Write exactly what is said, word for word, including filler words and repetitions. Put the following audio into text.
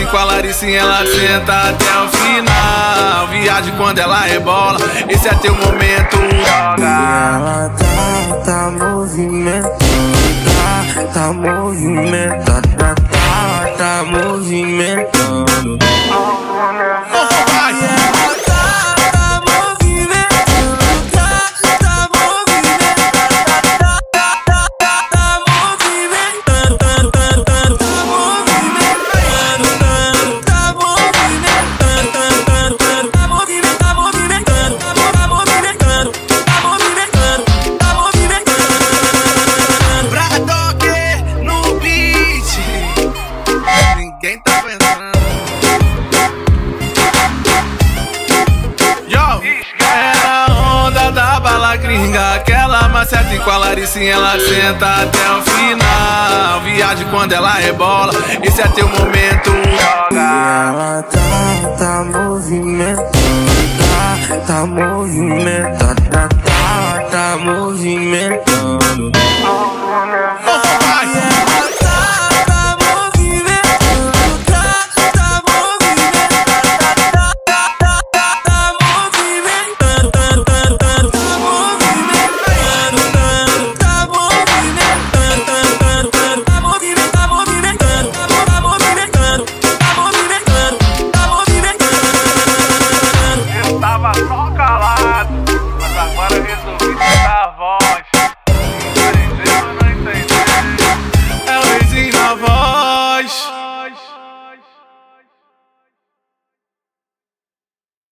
e com a Laricinha ela senta até o final. Viagem quando ela rebola, esse é teu momento. E ela tá, tá movimentando, tá, tá movimentando, tá, tá, tá movimentando. Ninguém tá pensando. Yo! Era a onda da bala gringa, aquela maceta e com a Laricinha ela senta até o final. Viagem quando ela rebola, esse é teu momento. E